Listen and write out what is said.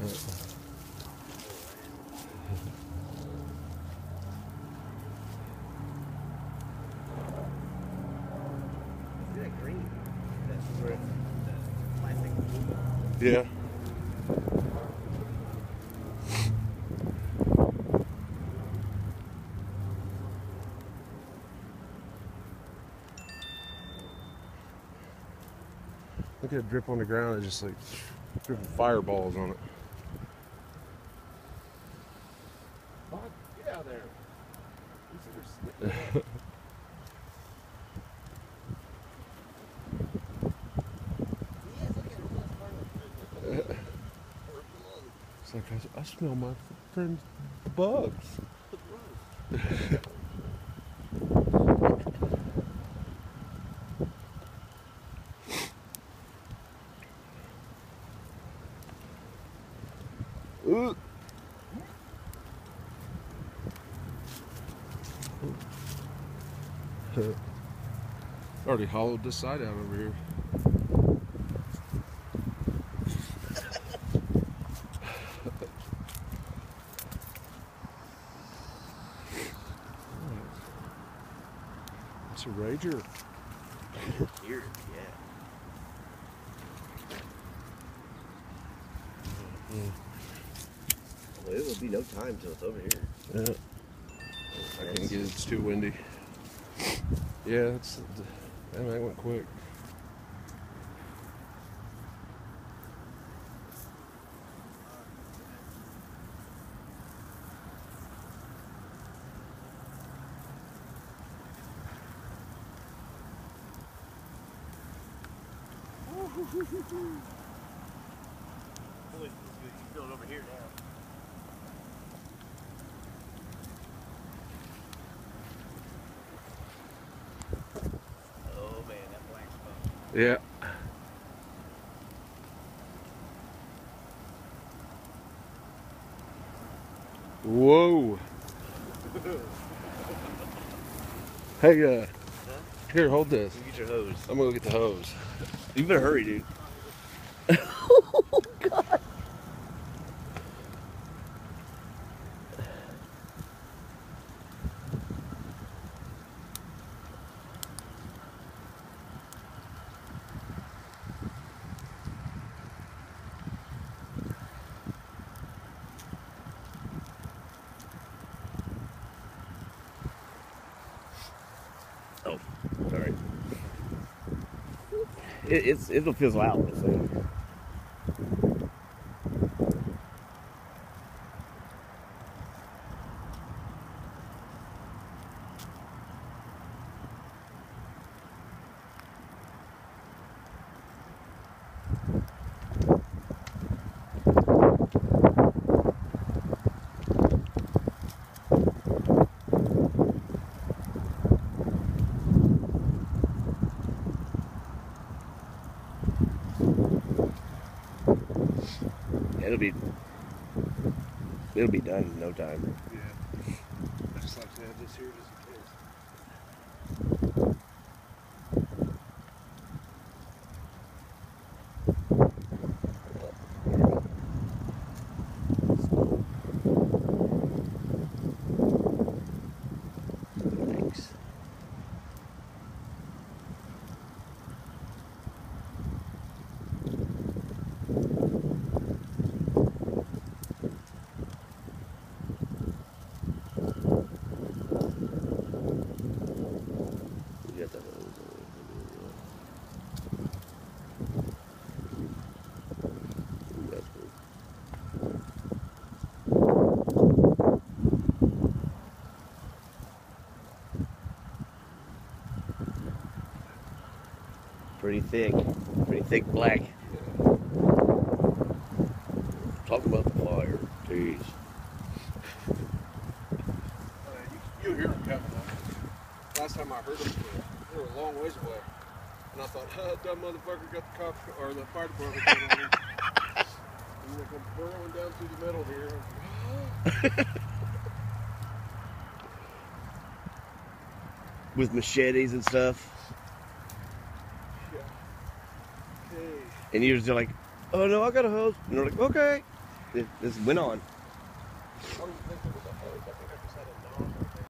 that green? That's where the plastic. Yeah. Look at it drip on the ground. It's just like dripping fireballs on it. Get out of there. It's like I smell my friend's bugs. Ooh. Already hollowed this side out over here. It's a Rager. Here, yeah. Well, it will be no time till it's over here. Yeah. I can't get it. It's too windy. Yeah, that went quick. Boy, you feel it over here now. Oh man, that black smoke. Yeah. Whoa. Hey, here, hold this. You get your hose. I'm gonna go get the hose. You better hurry, dude. Oh, God. Oh, sorry. It'll fizzle out. So. It'll be done in no time. Yeah. I just like to have this here just in case. Thanks. You got the hose over there. Ooh, that's cool. Pretty thick black. Talk about the fire, jeez. You'll hear them coming up. Last time I heard them, they were a long ways away. And I thought, dumb motherfucker got the cops or the fire department coming on me. And they come burrowing down through the middle here. With machetes and stuff. Yeah. Hey. And you're just like, oh no, I got a hose. And they're like, okay. this went on. I don't think it was a hose. I think I just had a knot.